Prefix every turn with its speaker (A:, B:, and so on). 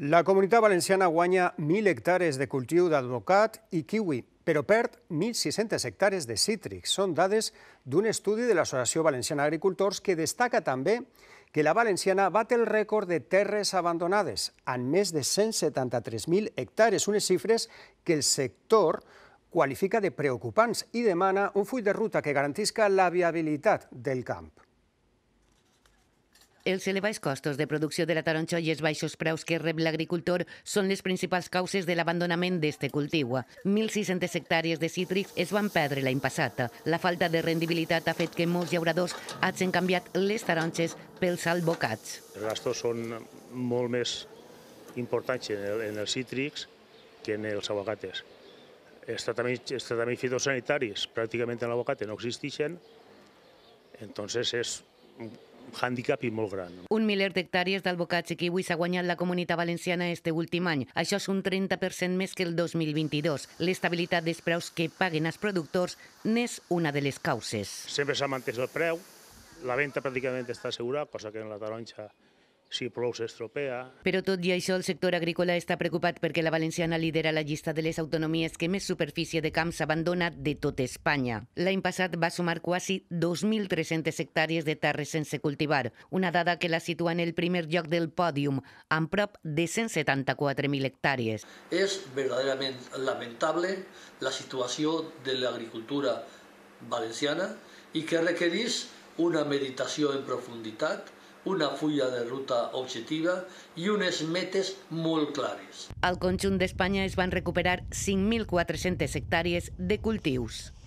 A: La Comunitat Valenciana guanya 1.000 hectàrees de cultiu d'advocat i kiwi, però perd 1.600 hectàrees de cítrics. Són dades d'un estudi de l'Associació Valenciana d'Agricultors que destaca també que la valenciana bat el rècord de terres abandonades, amb més de 173.000 hectàrees, unes xifres que el sector qualifica de preocupants i demana un full de ruta que garantisca la viabilitat del camp.
B: Els elevats costos de producció de la taronja i els baixos preus que rep l'agricultor són les principals causes de l'abandonament d'este cultiu. 1.600 hectàrees de cítrics es van perdre l'any passat. La falta de rendibilitat ha fet que molts llauradors hagin canviat les taronges pels albocats.
C: Els gastos són molt més importants en els cítrics que en els aguacates. Els tractaments fitosanitaris pràcticament en l'abocate no existeixen, entonces és un hàndicap i molt gran.
B: Un miler d'hectàrees d'albocats i kiwis ha guanyat la Comunitat Valenciana este últim any. Això és un 30% més que el 2022. L'estabilitat dels preus que paguen els productors n'és una de les causes.
C: Sempre s'ha mantès el preu, la venda pràcticament està assegurada, cosa que en la taronja si plou s'estropea.
B: Però tot i això, el sector agrícola està preocupat perquè la valenciana lidera la llista de les autonomies que més superfície de camps abandona de tot Espanya. L'any passat va sumar quasi 2.300 hectàrees de terres sense cultivar, una dada que la situa en el primer lloc del pòdium, amb prop de 174.000 hectàrees.
D: És verdaderament lamentable la situació de l'agricultura valenciana i que requereix una meditació en profunditat, una fulla de ruta objectiva i unes metes molt clares.
B: Al conjunt d'Espanya es van recuperar 5.400 hectàrees de cultius.